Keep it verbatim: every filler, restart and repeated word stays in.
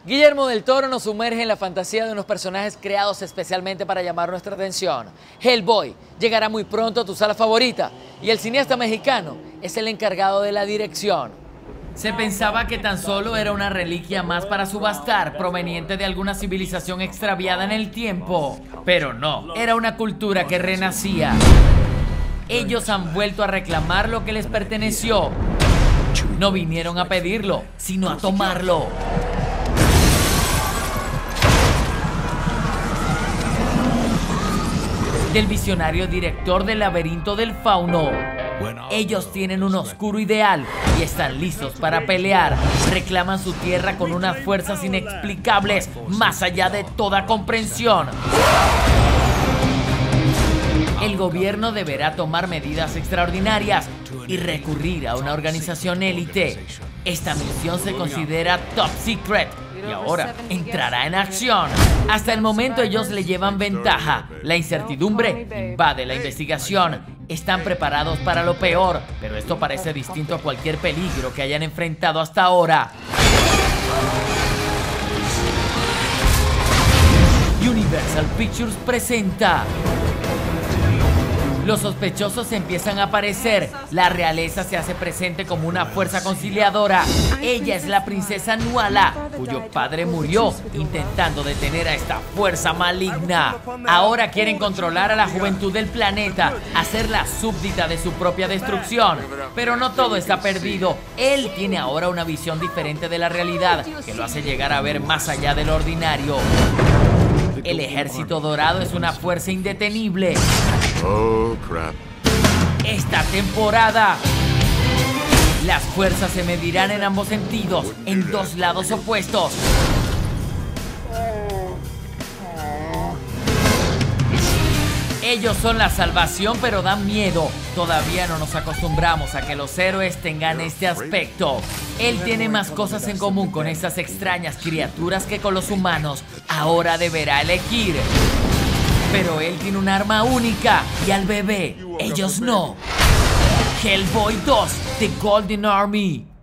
Guillermo del Toro nos sumerge en la fantasía de unos personajes creados especialmente para llamar nuestra atención. Hellboy llegará muy pronto a tu sala favorita y el cineasta mexicano es el encargado de la dirección. Se pensaba que tan solo era una reliquia más para subastar, proveniente de alguna civilización extraviada en el tiempo. Pero no, era una cultura que renacía. Ellos han vuelto a reclamar lo que les perteneció. No vinieron a pedirlo, sino a tomarlo. Del visionario director del Laberinto del Fauno. Ellos tienen un oscuro ideal y están listos para pelear. Reclaman su tierra con unas fuerzas inexplicables, más allá de toda comprensión. El gobierno deberá tomar medidas extraordinarias y recurrir a una organización élite. Esta misión se considera top secret y ahora entrará en acción. Hasta el momento ellos le llevan ventaja. La incertidumbre invade la investigación. Están preparados para lo peor, pero esto parece distinto a cualquier peligro que hayan enfrentado hasta ahora. Universal Pictures presenta. Los sospechosos empiezan a aparecer. La realeza se hace presente como una fuerza conciliadora. Ella es la princesa Nuala, cuyo padre murió intentando detener a esta fuerza maligna. Ahora quieren controlar a la juventud del planeta, hacerla súbdita de su propia destrucción. Pero no todo está perdido. Él tiene ahora una visión diferente de la realidad, que lo hace llegar a ver más allá de lo ordinario. El Ejército Dorado es una fuerza indetenible. Oh, crap. Esta temporada, las fuerzas se medirán en ambos sentidos, en dos lados opuestos. Ellos son la salvación, pero dan miedo. Todavía no nos acostumbramos a que los héroes tengan este aspecto. Él tiene más cosas en común con estas extrañas criaturas que con los humanos. Ahora deberá elegir. Pero él tiene un arma única y al bebé, ellos no. Hellboy dos, The Golden Army.